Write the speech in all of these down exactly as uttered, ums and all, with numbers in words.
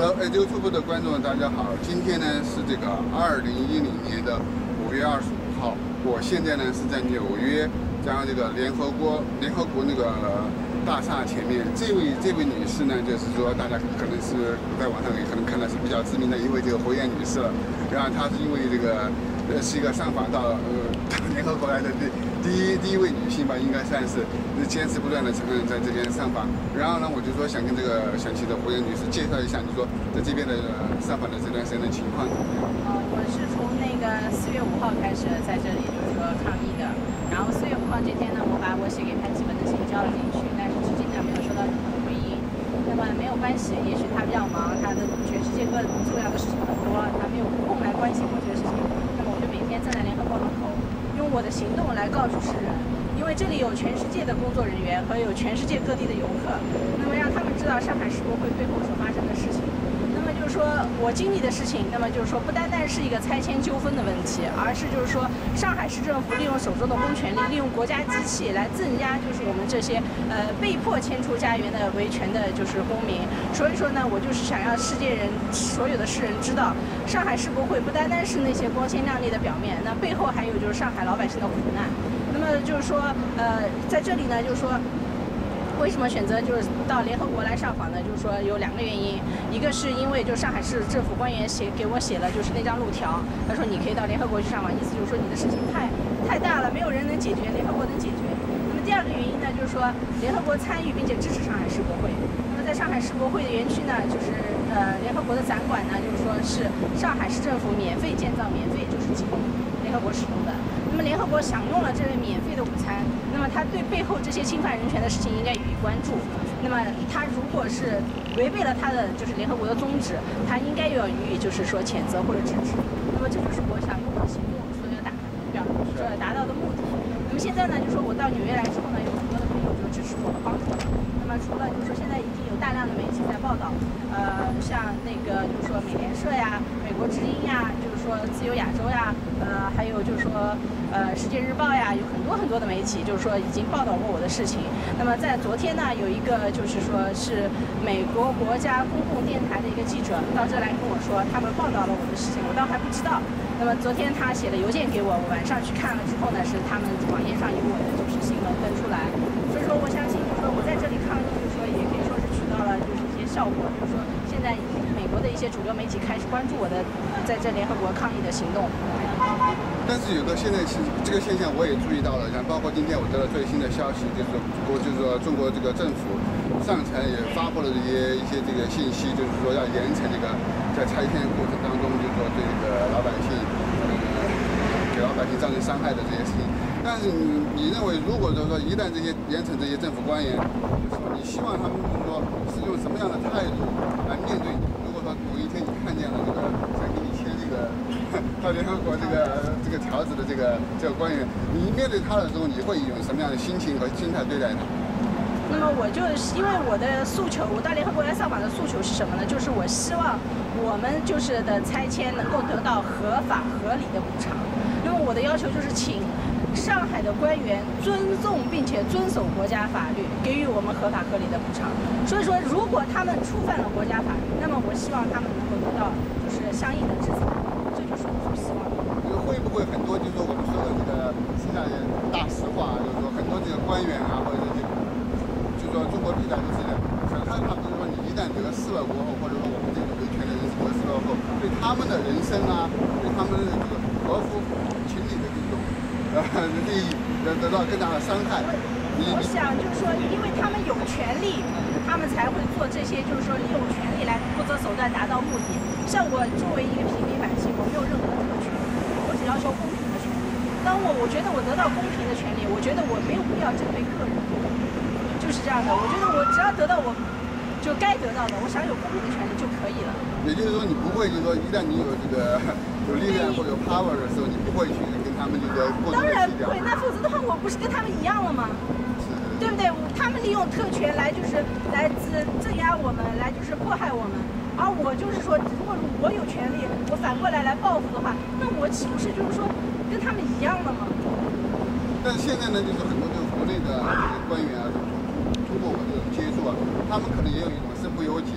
呃，YouTube 的观众大家好，今天呢是这个二零一零年的五月二十五号，我现在呢是在纽约，然后这个联合国联合国那个大厦前面。这位这位女士呢，就是说大家可能是在网上也可能看到是比较知名的一位这个侯艳女士了。然后她是因为这个呃是一个上访到呃联合国来的第第一第一位女性吧，应该算是坚持不断的承认在这边上访。然后呢，我就说想跟这个想请的侯艳女士介绍一下，你说在这边的上访的这段时间的情况怎么样？ 呃，我是从那个四月五号开始在这里就是说抗议的。然后四月五号这天呢，我把我写给潘基文的信交了进去，但是至今呢没有收到任何的回应。那么没有关系，也许他比较忙，他的全世界各重要的事情很多，他没有空来关心我这个事情。那么我就每天站在联合国门口，用我的行动来告诉世人，因为这里有全世界的工作人员和有全世界各地的游客，那么让他们知道上海世博会背后所发生的事情。那么就是说我经历的事情，那么就是说不单单是一个拆迁纠纷的问题，而是就是说上海市政府利用手中的公权力，利用国家机器来镇压就是我们这些呃被迫迁出家园的维权的就是公民。所以说呢，我就是想让世界人所有的世人知道，上海世博会不单单是那些光鲜亮丽的表面，那背后还有就是上海老百姓的苦难。那么就是说呃在这里呢，就是说为什么选择就是到联合国来上访呢？就是说有两个原因，一个是因为就上海市政府官员写给我写了就是那张路条，他说你可以到联合国去上访，意思就是说你的事情太太大了，没有人能解决，联合国能解决。那么第二个原因呢，就是说联合国参与并且支持上海世博会。那么在上海世博会的园区呢，就是呃联合国的展馆呢，就是说是上海市政府免费建造、免费就是提供联合国使用的。那么联合国享用了这类免费的午餐，那么他对背后这些侵犯人权的事情应该予以关注。那么他如果是违背了他的就是联合国的宗旨，他应该要予以就是说谴责或者制止。那么这就是我想用我的行动所要达表所要达到的目的。那么现在呢，就说我到纽约来之后呢，有很多的朋友就支持我和帮助我。那么除了就是说现在已经有大量的媒体在报道，呃，像那个就是说美联社呀、美国之音呀，就是说自由亚洲呀，呃，还有就是说呃世界日报呀，有很多很多的媒体就是说已经报道过我的事情。那么在昨天呢，有一个就是说是美国国家公共电台的一个记者到这来跟我说，他们报道了我的事情，我倒还不知道。那么昨天他写了邮件给我，我晚上去看了之后呢，是他们网页上有我的就是新闻登出来。所以说我相信就是说我在这里抗议，就是说也可以说是取到了就是一些效果，就是说现在美国的一些主流媒体开始关注我的在这联合国抗议的行动。 但是有个现在是这个现象我也注意到了，像包括今天我得到最新的消息，就是国就是说中国这个政府上层也发布了一些一些这个信息，就是说要严惩这个在拆迁过程当中，就是说对这个老百姓呃给老百姓造成伤害的这些事情。但是你你认为，如果就是说一旦这些严惩这些政府官员，就是说你希望他们就是说是用什么样的态度来面对你？如果说某一天你看见了这个想给你签这个到联合国这个这个条子的这个这个官员，你面对他的时候，你会用什么样的心情和心态对待他？ 那么我就因为我的诉求，我到联合国来上访的诉求是什么呢？就是我希望我们就是的拆迁能够得到合法合理的补偿。那么我的要求就是请上海的官员尊重并且遵守国家法律，给予我们合法合理的补偿。所以说，如果他们触犯了国家法律，那么我希望他们能够得到就是相应的制裁。这就是我所希望的。 会不会很多就是说我们说的这个实际上也大实话，就是说很多这个官员啊，或者这个，就是说中国历代都是这样，很害怕就是说你一旦得势了过后，或者说我们这个维权的人得势了后，对他们的人生啊，对他们的这个合乎情理的这种呃利益得得到更大的伤害。你我想就是说，因为他们有权利，他们才会做这些，就是说利用权利来不择手段达到目的。像我作为一个平民百姓，我没有任何的特权，我只要求公平的权利。当我我觉得我得到公平的权利，我觉得我没有必要针对个人，就是这样的。我觉得我只要得到我就该得到的，我享有公平的权利就可以了。 也就是说，你不会就是说，一旦你有这个有力量或者有 power 的时候，你不会去跟他们就是说过度的计较。 当然不会，那否则的话，我不是跟他们一样了吗？对不对？他们利用特权来就是来镇镇压我们，来就是迫害我们。而我就是说，如果我有权利，我反过来来报复的话，那我岂不是就是说跟他们一样了吗？ 但是现在呢，就是很多就是国内的这个官员啊，通过我这种接触啊，他们可能也有一种身不由己，好像是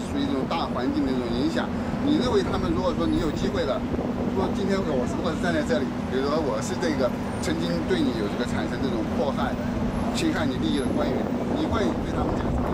属于这种大环境的这种影响。你认为他们如果说你有机会了，说今天我如果是站在这里，比如说我是这个曾经对你有这个产生这种迫害、侵害你利益的官员，你会对他们讲什么？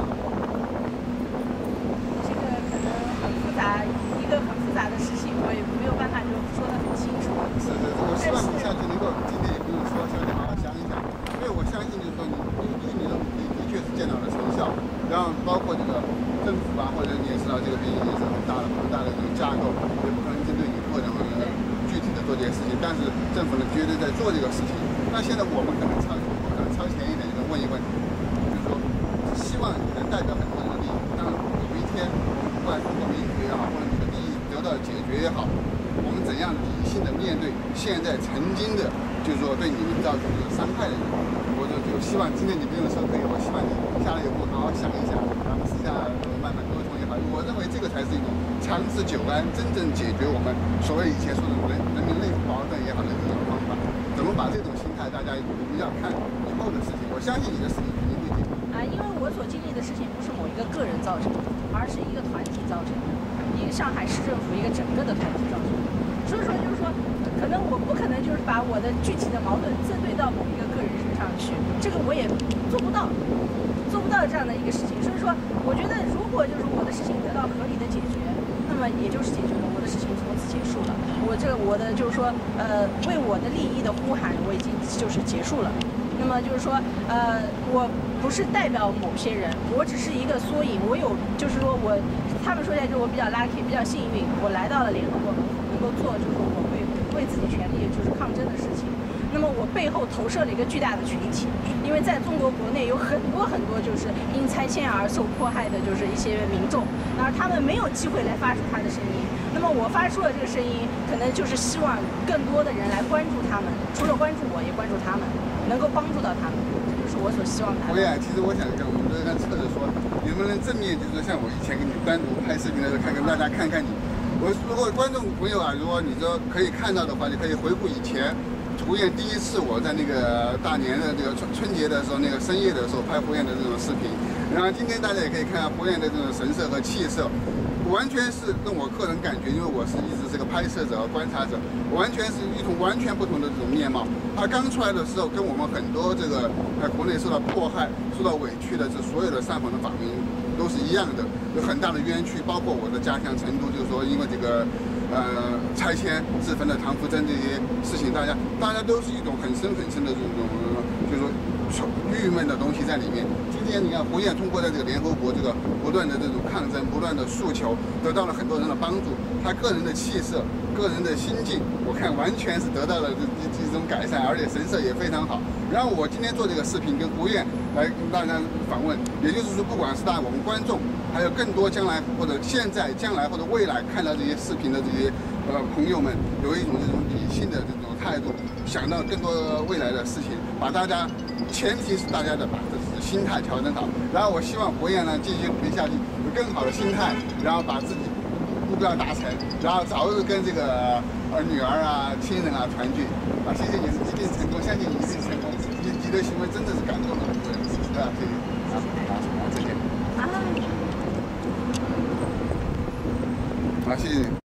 这个可能很复杂，一个很复杂的事情，我也没有办法就说得很清楚。 是是，我希望你下去能够今天也不用说，下去好好想一想，因为我相信就是说你，因为你的努力的确是见到了成效，然后包括这个政府啊，或者你也知道这个毕竟也是很大的庞大的这种架构，也不可能针对你个人具体的做这些事情，但是政府呢绝对在做这个事情。那现在我们可能超可能超前一点，就是问一问，就是说希望你能代表很多人的利益，当有一天我们不管是民主也好，或者你的利益得到解决也好，我们怎样理性的面对现在曾经的，就是说对你们造成这个伤害的人，我就就希望今天你不用说可以，我希望你下来以后好好想一想，然后私下慢慢沟通也好，我认为这个才是一种长治久安，真正解决我们所谓以前说的人人民内部矛盾也好的这种方法。怎么把这种心态，大家不要看以后的事情，我相信你的事情肯定会解决。 啊，因为我所经历的事情不是某一个个人造成的，而是一个团体造成的，一个上海市政府一个整个的团体造成的。所以说，就是说，可能我不可能就是把我的具体的矛盾针对到某一个个人身上去，这个我也做不到，做不到这样的一个事情。所以说，我觉得如果就是我的事情得到合理的解决，那么也就是解决了，我的事情从此结束了。我这个我的就是说，呃，为我的利益的呼喊，我已经就是结束了。那么就是说，呃，我不是代表某些人，我只是一个缩影。我有，就是说我，他们说起来就是我比较 lucky，比较幸运，我来到了联合国，能够做就是我为为自己权利就是抗争的事情。那么我背后投射了一个巨大的群体，因为在中国国内有很多很多就是因拆迁而受迫害的，就是一些民众，而他们没有机会来发出他的声音。那么我发出了这个声音，可能就是希望更多的人来关注他们，除了关注我，也关注他们，能够帮助到他们，这就是我所希望的。 我也，其实我想跟我们都跟侧着说，能不能正面，就是说像我以前给你单独拍视频的时候，看跟大家看看你。我如果观众朋友啊，如果你说可以看到的话，你可以回顾以前。胡彦第一次我在那个大年的这个春春节的时候，那个深夜的时候拍胡彦的这种视频，然后今天大家也可以看到胡彦的这种神色和气色，完全是跟我个人感觉，因为我是一直是个拍摄者和观察者，完全是一种完全不同的这种面貌。他刚出来的时候，跟我们很多这个在国内受到迫害、受到委屈的这所有的上访的访民都是一样的，有很大的冤屈，包括我的家乡成都，就是说因为这个。呃，拆迁、自焚的唐福珍这些事情，大家大家都是一种很深很深的这种，就是说郁闷的东西在里面。今天你看胡彦通过在这个联合国这个不断的这种抗争、不断的诉求，得到了很多人的帮助。他个人的气色、个人的心境，我看完全是得到了这这这种改善，而且神色也非常好。然后我今天做这个视频跟胡彦来跟大家访问，也就是说，不管是大家我们观众。还有更多将来或者现在、将来或者未来看到这些视频的这些呃朋友们，有一种这种理性的这种态度，想到更多未来的事情，把大家前提是大家的把自己的心态调整好。然后我希望胡彦呢继续努力下去，有更好的心态，然后把自己目标达成，然后早日跟这个呃女儿啊、亲人啊团聚。啊，谢谢你，一定成功，相信你一定成功。你你的行为真的是感动了很多人，对吧？谢谢。好，好，好，再见。好，谢谢你。